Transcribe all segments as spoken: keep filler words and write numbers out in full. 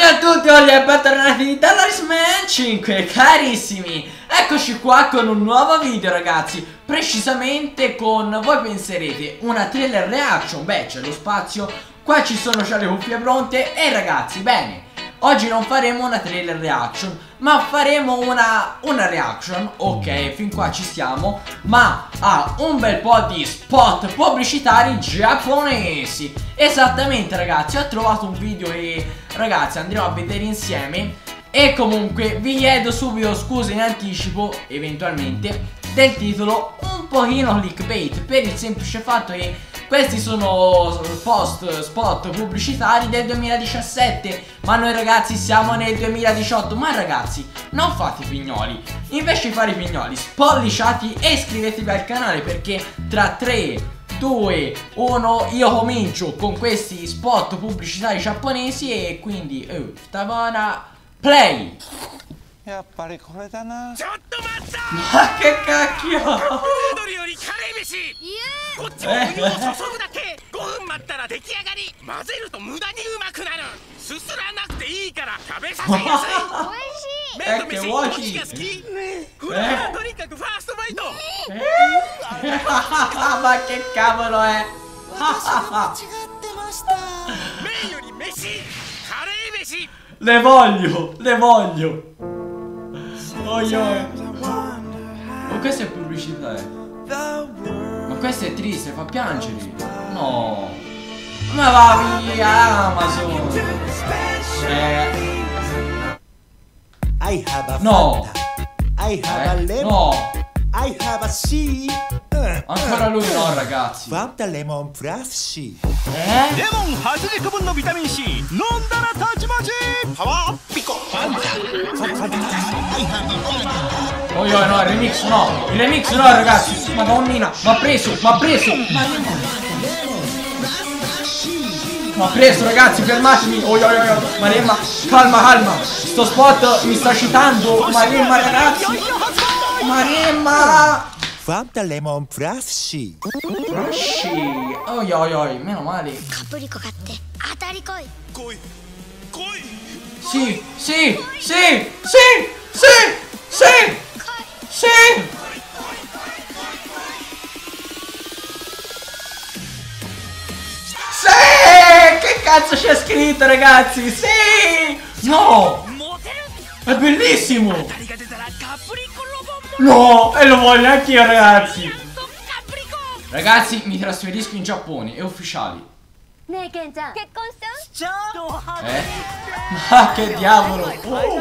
Salve a tutti e bentornati dalla Risman cinque, carissimi. Eccoci qua con un nuovo video, ragazzi. Precisamente con, voi penserete, una trailer reaction. Beh, c'è lo spazio, qua ci sono già le cuffie pronte. E ragazzi, bene, oggi non faremo una trailer reaction, ma faremo una, una reaction, ok, fin qua ci stiamo, ma a un bel po' di spot pubblicitari giapponesi. Esattamente, ragazzi, ho trovato un video e ragazzi andremo a vedere insieme. E comunque vi chiedo subito scusa in anticipo, eventualmente, del titolo un pochino clickbait, per il semplice fatto che questi sono post spot pubblicitari del duemiladiciassette, ma noi ragazzi siamo nel duemiladiciotto. Ma ragazzi, non fate i pignoli, invece di fare i pignoli spolliciati e iscrivetevi al canale, perché tra tre due uno io comincio con questi spot pubblicitari giapponesi. E quindi eh, Tavana play. Ma che cacchio? Eh, che vuoi? Ma che cavolo è? Le voglio, le voglio. Oi, oi. Ma questa è pubblicità, eh. Ma questo è triste, fa piangere. No. Ma va via Amazon. Eh. I have a No. I have a Eh? lemon. No. I have a sea. Ancora lui no, ragazzi. Fanta lemon frafshi. Eh? レモンはちじゅっぷんのビタミン C 飲んだらたちまちパワーピコ Oi, oi, no, il remix no. Il remix no, ragazzi. Madonnina, m'ha preso, m'ha preso. M'ha preso, ragazzi, fermatemi. Oi, oi, oi. Maremma, calma, calma. Sto spot mi sta citando. Maremma, ragazzi. Maremma. Fanta lemon frafshi. Frasci. Oi, oi, oi, meno male. Sì, sì, sì, sì, sì, sì, sì. Sì, che cazzo c'è scritto, ragazzi? Sì. No. È bellissimo. No, e lo voglio anch'io, ragazzi. Ragazzi, mi trasferisco in Giappone, è ufficiale. Eh? Ma che diavolo? Oh.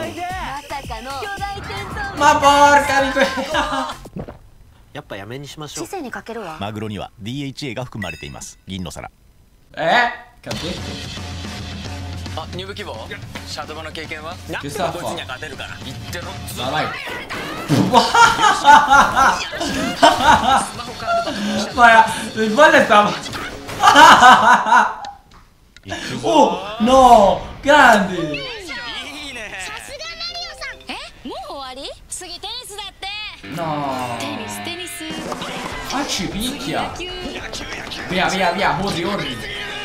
Ma porca di quella. やっぱやめにしましょう。 知性にかけるわ。 マグロには ディーエイチエー が含まれています。銀の皿。 Eh? Che ha detto? あ、入部希望？シャドバの経験は？ Che sta a こいつに fare? は勝てるから。言ってろ。 Ma vai. Ma il balle stava. Oh no, grande. いいね。 No. Ah, ci picchia. Via, via, via, corri, corri.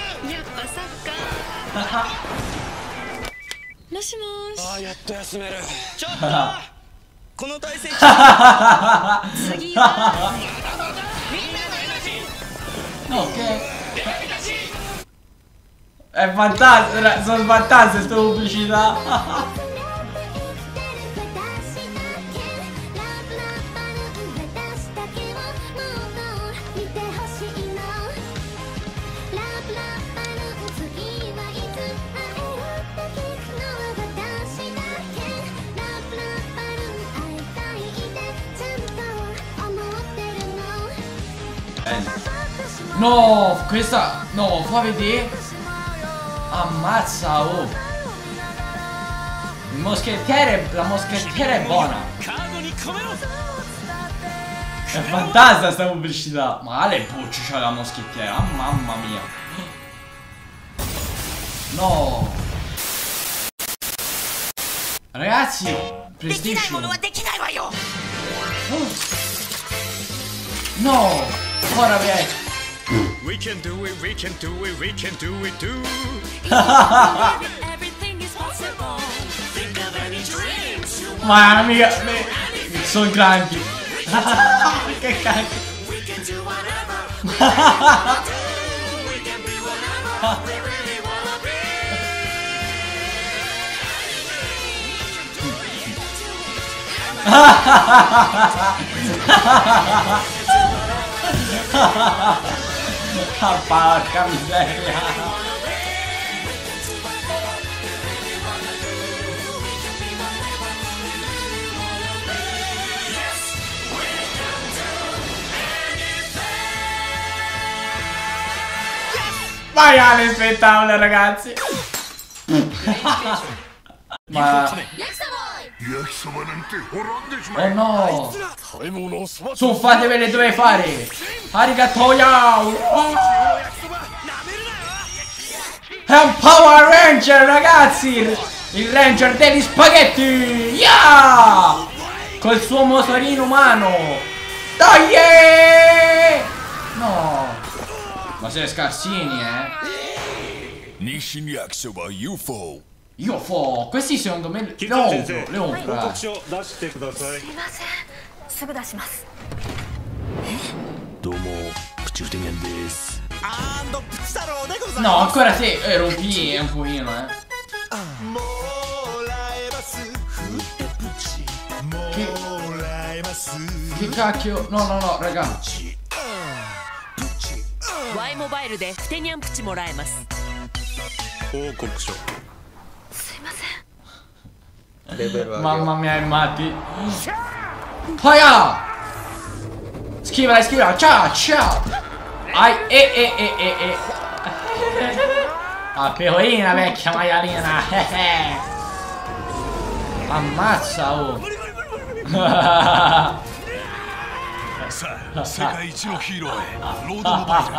Ah, あ、やっと休める。ちょっと。この体勢。 ok. È fantastico, sono fantastiche queste pubblicità. No, questa no, fa vedere. Ammazza, oh. Il moschettiere, la moschettiera è buona. È fantastica sta pubblicità. Ma le bucce c'ha la moschettiera, oh, mamma mia. No. Ragazzi, PlayStation. Oh. No, ora vecchio. We can do it, we can do it, we can do it too. Everything is possible. Ma mica, sono grandi. Che cacchio. Porca miseria. Vai Ale, spettacolo ragazzi. Ma oh no. Su, fatevele dove fare. Arigatoya. Oh. È un Power Ranger ragazzi. Il Ranger degli spaghetti. Yeah! Col suo motorino umano. Dai! No. Ma sei scarsini, eh? Nishin Yakisoba U F O. U F O, questi secondo me le ombro, le ombro. No, ancora sì, ero un P, è un pochino, eh. Che... che cacchio? No, no, no, ragazzi. Y モバイルでふてにゃんプチもらえます。報告書。すいません。 Mamma mia, i matti. Paya! Schivala, schivala, ciao, ciao! Ai, e, e, e, e, e. La pecorina, vecchia maialina. Ammazza, oh. さあ、世界一のヒーローへロードモバイ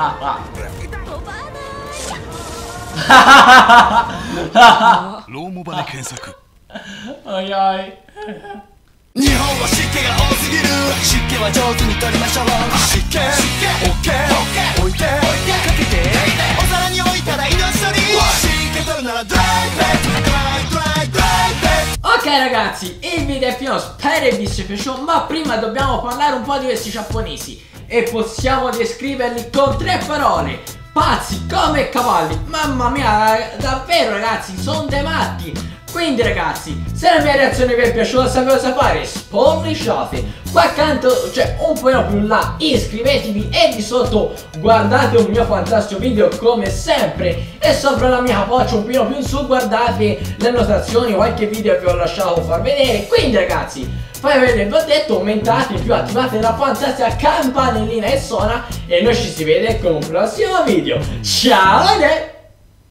ル。ローモバで検索。 おいおい。 日本は湿気が多すぎる。湿気は上手に取りましょう。湿気、オッケー、置いて、かけて、お皿に置いたら命取り。湿気取るならドライブ、ドライドライドライブ。 Ok ragazzi, il video è finito, spero vi sia piaciuto, ma prima dobbiamo parlare un po' di questi giapponesi e possiamo descriverli con tre parole: pazzi come cavalli. Mamma mia, davvero ragazzi, sono dei matti. Quindi ragazzi, se la mia reazione vi è piaciuta, sapete cosa fare? Spolliciate qua accanto, cioè un po' più in là, iscrivetevi e di sotto guardate un mio fantastico video come sempre. E sopra la mia capoccia un po' più in su guardate le annotazioni, qualche video che vi ho lasciato far vedere. Quindi ragazzi, fai vedere, vi ho detto, aumentate in più, attivate la fantastica campanellina e suona. E noi ci si vede con un prossimo video. Ciao!